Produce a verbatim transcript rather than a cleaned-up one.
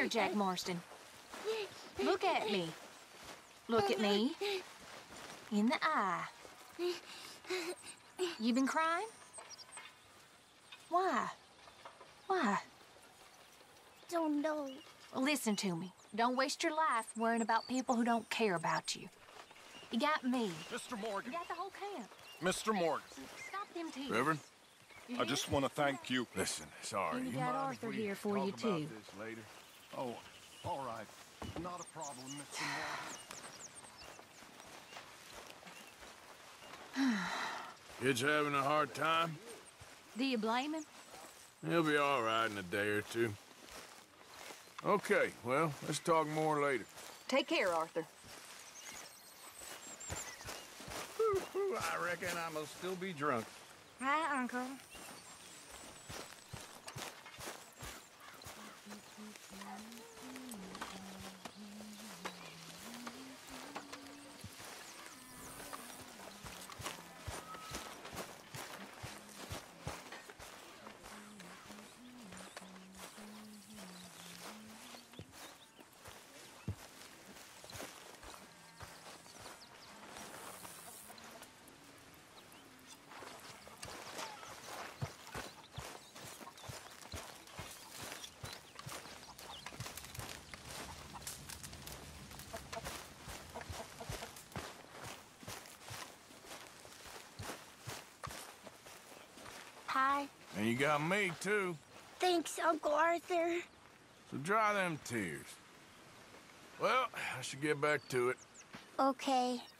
here, Jack Marston. Look at me. Look at me. In the eye. You been crying? Why? Why? Don't know. Well, listen to me. Don't waste your life worrying about people who don't care about you. You got me. Mister Morgan. You got the whole camp. Mister Morgan. Stop them tears. Reverend? I just want to thank you. Listen, sorry. And you you got mind Arthur if we here for talk you, about too. this later? Oh, all right. Not a problem, Mister Morgan. Kid's having a hard time? Do you blame him? He'll be all right in a day or two. Okay, well, let's talk more later. Take care, Arthur. I reckon I must still be drunk. Hi, Uncle. Hi. And you got me, too. Thanks, Uncle Arthur. So dry them tears. Well, I should get back to it. Okay.